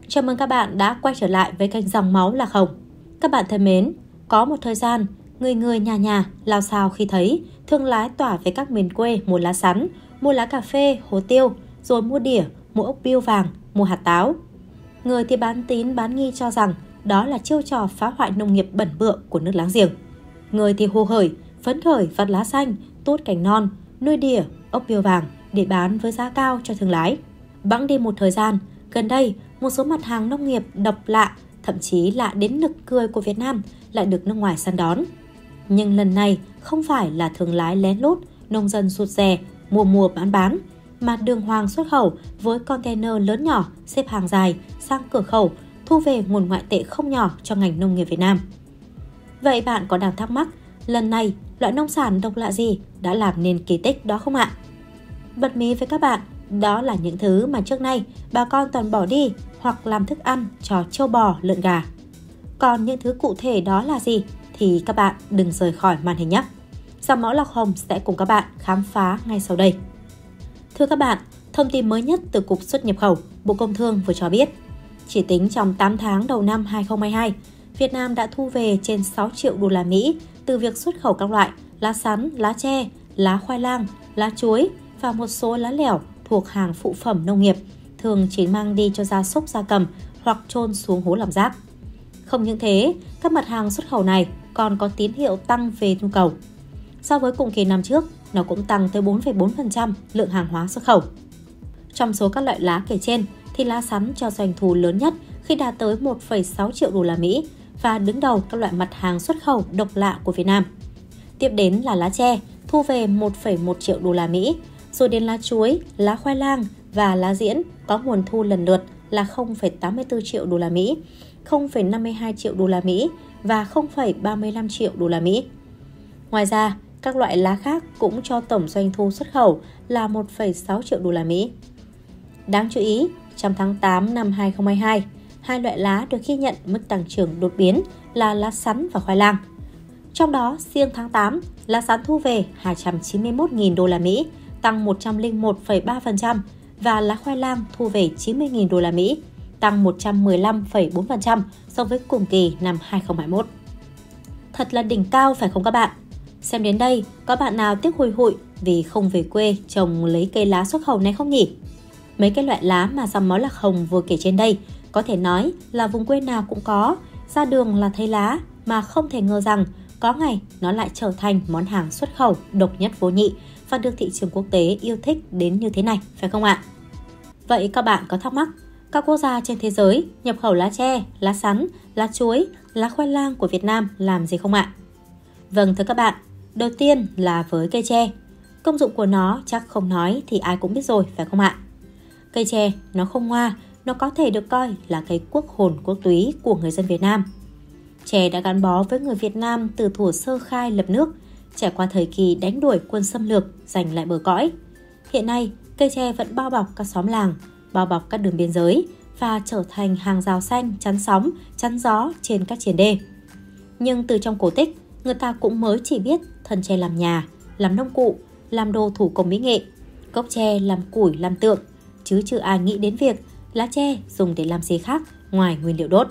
Chào mừng các bạn đã quay trở lại với kênh Dòng Máu Lạc Hồng. Các bạn thân mến, có một thời gian, người nhà nhà lao xao khi thấy thương lái tỏa về các miền quê mua lá sắn, mua lá cà phê, hồ tiêu, rồi mua đỉa, mua ốc bươu vàng, mua hạt táo. Người thì bán tín bán nghi cho rằng đó là chiêu trò phá hoại nông nghiệp bẩn bựa của nước láng giềng. Người thì hồ hởi, phấn khởi vặt lá xanh, tuốt cành non, nuôi đỉa, ốc bươu vàng để bán với giá cao cho thương lái. Bẵng đi một thời gian, gần đây, một số mặt hàng nông nghiệp độc lạ, thậm chí lạ đến nực cười của Việt Nam lại được nước ngoài săn đón. Nhưng lần này không phải là thương lái lén lút, nông dân rụt rè, mua bán, mà đường hoàng xuất khẩu với container lớn nhỏ xếp hàng dài sang cửa khẩu, thu về nguồn ngoại tệ không nhỏ cho ngành nông nghiệp Việt Nam. Vậy bạn có đang thắc mắc, lần này loại nông sản độc lạ gì đã làm nên kỳ tích đó không ạ? Bật mí với các bạn, đó là những thứ mà trước nay bà con toàn bỏ đi hoặc làm thức ăn cho trâu bò, lợn gà. Còn những thứ cụ thể đó là gì thì các bạn đừng rời khỏi màn hình nhé. Dòng Máu Lạc Hồng sẽ cùng các bạn khám phá ngay sau đây. Thưa các bạn, thông tin mới nhất từ Cục Xuất nhập khẩu, Bộ Công Thương vừa cho biết, chỉ tính trong 8 tháng đầu năm 2022, Việt Nam đã thu về trên 6 triệu đô la Mỹ từ việc xuất khẩu các loại lá sắn, lá tre, lá khoai lang, lá chuối và một số lá lẻo thuộc hàng phụ phẩm nông nghiệp, thường chỉ mang đi cho gia súc gia cầm hoặc chôn xuống hố làm rác. Không những thế, các mặt hàng xuất khẩu này còn có tín hiệu tăng về nhu cầu. So với cùng kỳ năm trước, nó cũng tăng tới 4,4% lượng hàng hóa xuất khẩu. Trong số các loại lá kể trên, thì lá sắn cho doanh thu lớn nhất khi đạt tới 1,6 triệu đô la Mỹ và đứng đầu các loại mặt hàng xuất khẩu độc lạ của Việt Nam. Tiếp đến là lá tre, thu về 1,1 triệu đô la Mỹ, rồi đến lá chuối, lá khoai lang và lá diễn có nguồn thu lần lượt là 0,84 triệu đô la Mỹ, 0,52 triệu đô la Mỹ và 0,35 triệu đô la Mỹ. Ngoài ra, các loại lá khác cũng cho tổng doanh thu xuất khẩu là 1,6 triệu đô la Mỹ. Đáng chú ý, trong tháng 8 năm 2022, hai loại lá được ghi nhận mức tăng trưởng đột biến là lá sắn và khoai lang. Trong đó, riêng tháng 8, lá sắn thu về 291.000 đô la Mỹ, tăng 101,3% và lá khoai lang thu về 90.000 đô la Mỹ, tăng 115,4% so với cùng kỳ năm 2021. Thật là đỉnh cao phải không các bạn? Xem đến đây, có bạn nào tiếc hùi hụi vì không về quê trồng lấy cây lá xuất khẩu này không nhỉ? Mấy cái loại lá mà Dòng Máu Lạc Hồng vừa kể trên đây có thể nói là vùng quê nào cũng có, ra đường là thấy lá mà không thể ngờ rằng có ngày nó lại trở thành món hàng xuất khẩu độc nhất vô nhị và được thị trường quốc tế yêu thích đến như thế này, phải không ạ? Vậy các bạn có thắc mắc, các quốc gia trên thế giới nhập khẩu lá tre, lá sắn, lá chuối, lá khoai lang của Việt Nam làm gì không ạ? Vâng thưa các bạn, đầu tiên là với cây tre. Công dụng của nó chắc không nói thì ai cũng biết rồi, phải không ạ? Cây tre nó không hoa, nó có thể được coi là cây quốc hồn quốc túy của người dân Việt Nam. Tre đã gắn bó với người Việt Nam từ thuở sơ khai lập nước, trải qua thời kỳ đánh đuổi quân xâm lược, giành lại bờ cõi. Hiện nay, cây tre vẫn bao bọc các xóm làng, bao bọc các đường biên giới và trở thành hàng rào xanh chắn sóng, chắn gió trên các triền đê. Nhưng từ trong cổ tích, người ta cũng mới chỉ biết thân tre làm nhà, làm nông cụ, làm đồ thủ công mỹ nghệ, gốc tre làm củi, làm tượng, chứ chưa ai nghĩ đến việc lá tre dùng để làm gì khác ngoài nguyên liệu đốt.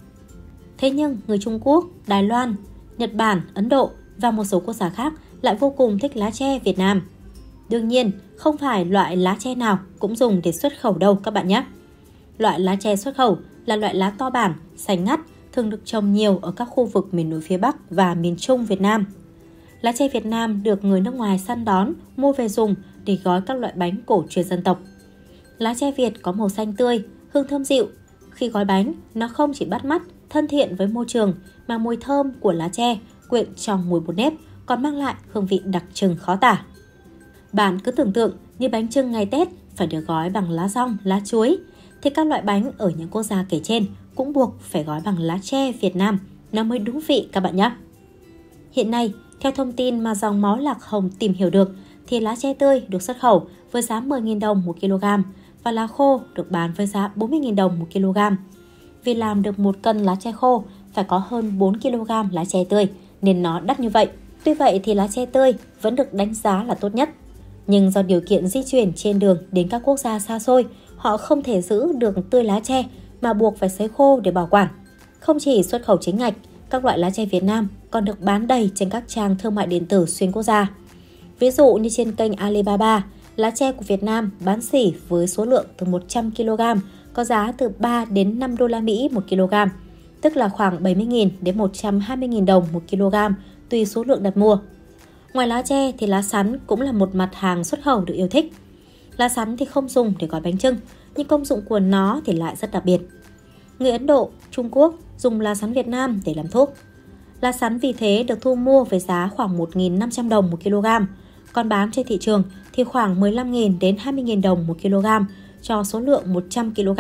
Thế nhưng người Trung Quốc, Đài Loan, Nhật Bản, Ấn Độ và một số quốc gia khác lại vô cùng thích lá tre Việt Nam. Đương nhiên, không phải loại lá tre nào cũng dùng để xuất khẩu đâu các bạn nhé. Loại lá tre xuất khẩu là loại lá to bản, xanh ngắt, thường được trồng nhiều ở các khu vực miền núi phía Bắc và miền Trung Việt Nam. Lá tre Việt Nam được người nước ngoài săn đón, mua về dùng để gói các loại bánh cổ truyền dân tộc. Lá tre Việt có màu xanh tươi, hương thơm dịu. Khi gói bánh, nó không chỉ bắt mắt, thân thiện với môi trường mà mùi thơm của lá tre quyện trong mùi bột nếp còn mang lại hương vị đặc trưng khó tả. Bạn cứ tưởng tượng như bánh chưng ngày Tết phải được gói bằng lá dong, lá chuối, thì các loại bánh ở những quốc gia kể trên cũng buộc phải gói bằng lá tre Việt Nam, nó mới đúng vị các bạn nhé. Hiện nay, theo thông tin mà Dòng Máu Lạc Hồng tìm hiểu được, thì lá tre tươi được xuất khẩu với giá 10.000 đồng 1 kg và lá khô được bán với giá 40.000 đồng 1 kg. Vì làm được 1 cân lá tre khô phải có hơn 4 kg lá tre tươi nên nó đắt như vậy. Tuy vậy thì lá tre tươi vẫn được đánh giá là tốt nhất. Nhưng do điều kiện di chuyển trên đường đến các quốc gia xa xôi, họ không thể giữ được tươi lá tre mà buộc phải sấy khô để bảo quản. Không chỉ xuất khẩu chính ngạch, các loại lá chanh Việt Nam còn được bán đầy trên các trang thương mại điện tử xuyên quốc gia. Ví dụ như trên kênh Alibaba, lá chanh của Việt Nam bán sỉ với số lượng từ 100 kg có giá từ 3 đến 5 đô la Mỹ một kg, tức là khoảng 70.000 đến 120.000 đồng một kg tùy số lượng đặt mua. Ngoài lá tre thì lá sắn cũng là một mặt hàng xuất khẩu được yêu thích. Lá sắn thì không dùng để gói bánh chưng, nhưng công dụng của nó thì lại rất đặc biệt. Người Ấn Độ, Trung Quốc dùng lá sắn Việt Nam để làm thuốc. Lá sắn vì thế được thu mua với giá khoảng 1.500 đồng một kg, còn bán trên thị trường thì khoảng 15.000 đến 20.000 đồng một kg cho số lượng 100 kg.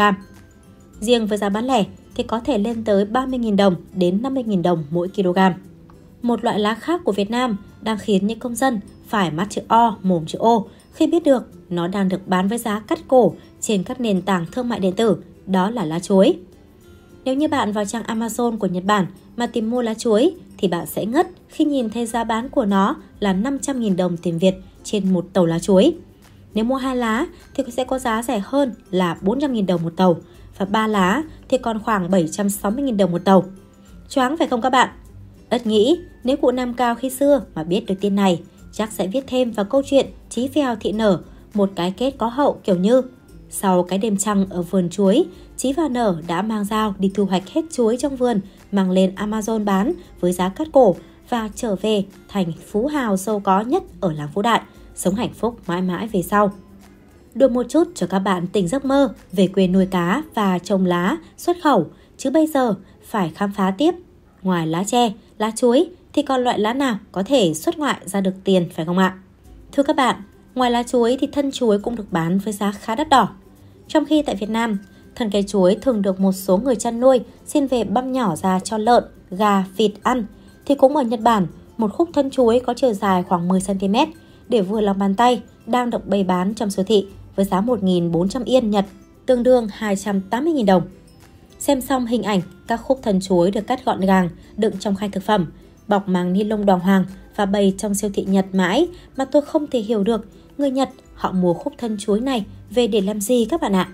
Riêng với giá bán lẻ thì có thể lên tới 30.000 đồng đến 50.000 đồng mỗi kg. Một loại lá khác của Việt Nam đang khiến những công dân phải mắt chữ O, mồm chữ O khi biết được nó đang được bán với giá cắt cổ trên các nền tảng thương mại điện tử, đó là lá chuối. Nếu như bạn vào trang Amazon của Nhật Bản mà tìm mua lá chuối thì bạn sẽ ngất khi nhìn thấy giá bán của nó là 500.000 đồng tiền Việt trên một tàu lá chuối. Nếu mua 2 lá thì sẽ có giá rẻ hơn là 400.000 đồng một tàu và 3 lá thì còn khoảng 760.000 đồng một tàu. Choáng phải không các bạn? Ất nghĩ nếu cụ Nam Cao khi xưa mà biết được tin này chắc sẽ viết thêm vào câu chuyện Chí Phèo Thị Nở một cái kết có hậu kiểu như: sau cái đêm trăng ở vườn chuối, Chí và Nở đã mang dao đi thu hoạch hết chuối trong vườn, mang lên Amazon bán với giá cắt cổ và trở về thành phú hào giàu có nhất ở làng Phú Đại, sống hạnh phúc mãi mãi về sau. Đùa một chút cho các bạn tỉnh giấc mơ về quê nuôi cá và trồng lá xuất khẩu, chứ bây giờ phải khám phá tiếp. Ngoài lá tre, lá chuối thì còn loại lá nào có thể xuất ngoại ra được tiền phải không ạ? Thưa các bạn, ngoài lá chuối thì thân chuối cũng được bán với giá khá đắt đỏ. Trong khi tại Việt Nam, thân cây chuối thường được một số người chăn nuôi xin về băm nhỏ ra cho lợn, gà, vịt ăn, thì cũng ở Nhật Bản, một khúc thân chuối có chiều dài khoảng 10 cm để vừa lòng bàn tay đang được bày bán trong siêu thị với giá 1.400 Yên Nhật, tương đương 280.000 đồng. Xem xong hình ảnh các khúc thân chuối được cắt gọn gàng, đựng trong khay thực phẩm, bọc màng ni lông đàng hoàng và bày trong siêu thị Nhật mãi mà tôi không thể hiểu được người Nhật họ mua khúc thân chuối này về để làm gì các bạn ạ.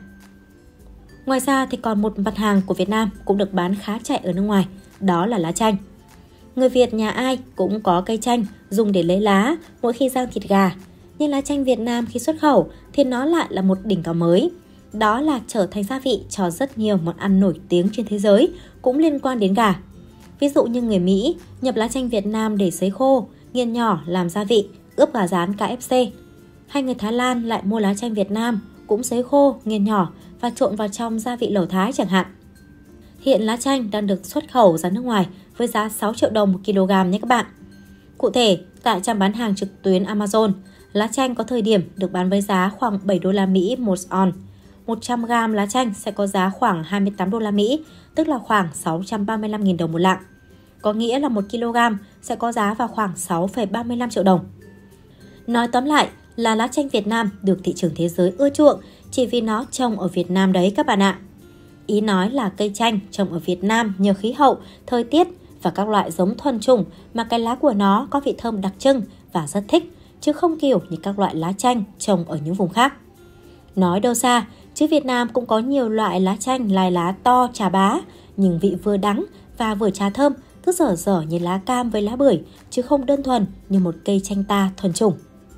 Ngoài ra thì còn một mặt hàng của Việt Nam cũng được bán khá chạy ở nước ngoài, đó là lá chanh. Người Việt nhà ai cũng có cây chanh dùng để lấy lá mỗi khi rang thịt gà, nhưng lá chanh Việt Nam khi xuất khẩu thì nó lại là một đỉnh cao mới. Đó là trở thành gia vị cho rất nhiều món ăn nổi tiếng trên thế giới cũng liên quan đến gà. Ví dụ như người Mỹ nhập lá chanh Việt Nam để sấy khô, nghiền nhỏ làm gia vị, ướp gà rán KFC. Hay người Thái Lan lại mua lá chanh Việt Nam cũng sấy khô, nghiền nhỏ và trộn vào trong gia vị lẩu Thái chẳng hạn. Hiện lá chanh đang được xuất khẩu ra nước ngoài với giá 6 triệu đồng một kg nhé các bạn. Cụ thể, tại trang bán hàng trực tuyến Amazon, lá chanh có thời điểm được bán với giá khoảng 7 đô la Mỹ một ounce. 100 g lá chanh sẽ có giá khoảng 28 đô la Mỹ, tức là khoảng 635.000 đồng một lạng. Có nghĩa là 1 kg sẽ có giá vào khoảng 6,35 triệu đồng. Nói tóm lại là lá chanh Việt Nam được thị trường thế giới ưa chuộng chỉ vì nó trồng ở Việt Nam đấy các bạn ạ. Ý nói là cây chanh trồng ở Việt Nam nhờ khí hậu, thời tiết và các loại giống thuần chủng mà cái lá của nó có vị thơm đặc trưng và rất thích, chứ không kiểu như các loại lá chanh trồng ở những vùng khác. Nói đâu xa, chứ Việt Nam cũng có nhiều loại lá chanh lai lá to chà bá, nhưng vị vừa đắng và vừa trà thơm, cứ dở dở như lá cam với lá bưởi, chứ không đơn thuần như một cây chanh ta thuần chủng.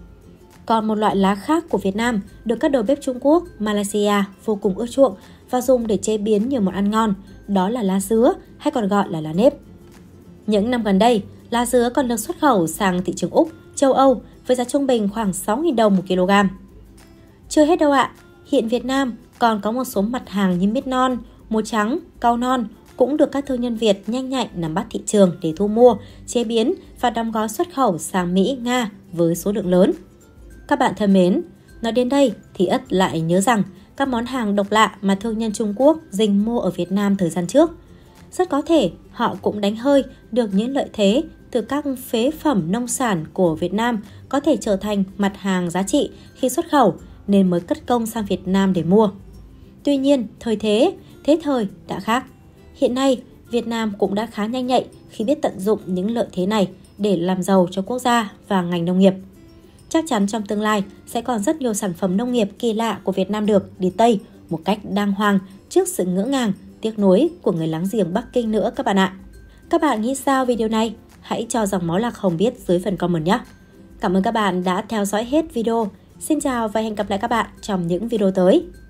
Còn một loại lá khác của Việt Nam được các đầu bếp Trung Quốc, Malaysia vô cùng ưa chuộng và dùng để chế biến nhiều món ăn ngon, đó là lá dứa hay còn gọi là lá nếp. Những năm gần đây, lá dứa còn được xuất khẩu sang thị trường Úc, châu Âu với giá trung bình khoảng 6.000 đồng một kg. Chưa hết đâu ạ, hiện Việt Nam còn có một số mặt hàng như mít non, muối trắng, cau non cũng được các thương nhân Việt nhanh nhạy nắm bắt thị trường để thu mua, chế biến và đóng gói xuất khẩu sang Mỹ, Nga với số lượng lớn. Các bạn thân mến, nói đến đây thì ắt lại nhớ rằng các món hàng độc lạ mà thương nhân Trung Quốc rình mua ở Việt Nam thời gian trước. Rất có thể họ cũng đánh hơi được những lợi thế từ các phế phẩm nông sản của Việt Nam có thể trở thành mặt hàng giá trị khi xuất khẩu nên mới cất công sang Việt Nam để mua. Tuy nhiên, thế thời đã khác. Hiện nay, Việt Nam cũng đã khá nhanh nhạy khi biết tận dụng những lợi thế này để làm giàu cho quốc gia và ngành nông nghiệp. Chắc chắn trong tương lai sẽ còn rất nhiều sản phẩm nông nghiệp kỳ lạ của Việt Nam được đi Tây một cách đàng hoàng trước sự ngỡ ngàng tiếc nuối của người láng giềng Bắc Kinh nữa các bạn ạ. Các bạn nghĩ sao về điều này? Hãy cho dòng máu lạc hồng biết dưới phần comment nhé. Cảm ơn các bạn đã theo dõi hết video. Xin chào và hẹn gặp lại các bạn trong những video tới.